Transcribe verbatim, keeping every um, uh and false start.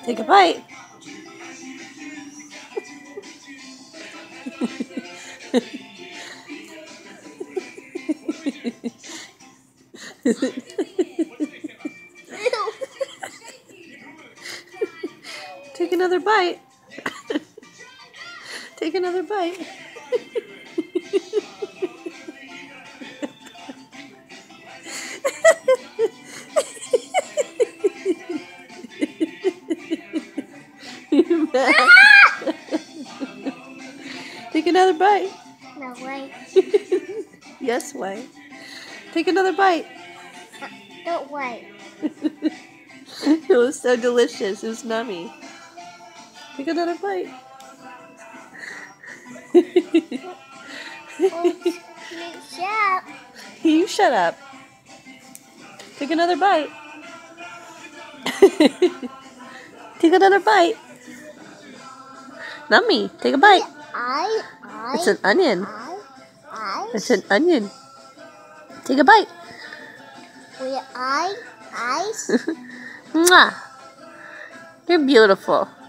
Take a bite. Take another bite. Take another bite. You mad? Take another bite. No way. Yes, way. Take another bite. Uh, don't wait. It was so delicious. It was nummy. Take another bite. Oh, shut up. You shut up. Take another bite. Take another bite. Nummy, take a bite. I, I, It's an onion. I, I, It's an onion. Take a bite. we, I, I. Mwah. You're beautiful.